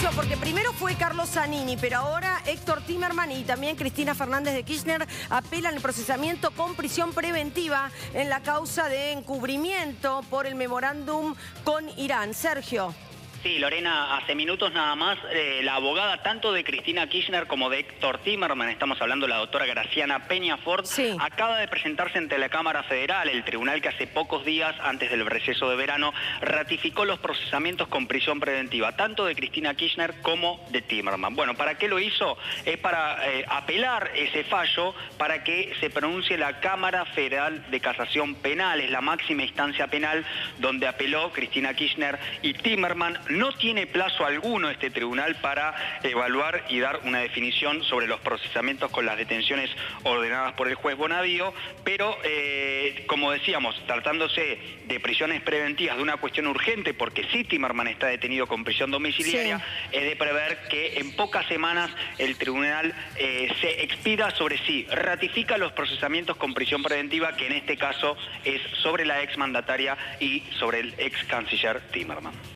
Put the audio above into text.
Mauricio, porque primero fue Carlos Zanini, pero ahora Héctor Timerman y también Cristina Fernández de Kirchner apelan el procesamiento con prisión preventiva en la causa de encubrimiento por el memorándum con Irán. Sergio. Sí, Lorena, hace minutos nada más, la abogada tanto de Cristina Kirchner como de Héctor Timerman, estamos hablando de la doctora Graciana Peñafort, sí, acaba de presentarse ante la Cámara Federal, el tribunal que hace pocos días, antes del receso de verano, ratificó los procesamientos con prisión preventiva, tanto de Cristina Kirchner como de Timerman. Bueno, ¿para qué lo hizo? Es para apelar ese fallo para que se pronuncie la Cámara Federal de Casación Penal, es la máxima instancia penal donde apeló Cristina Kirchner y Timerman. No tiene plazo alguno este tribunal para evaluar y dar una definición sobre los procesamientos con las detenciones ordenadas por el juez Bonadío, pero como decíamos, tratándose de prisiones preventivas, de una cuestión urgente, porque sí Timerman está detenido con prisión domiciliaria, sí, es de prever que en pocas semanas el tribunal se expida sobre sí, ratifica los procesamientos con prisión preventiva, que en este caso es sobre la exmandataria y sobre el ex canciller Timerman.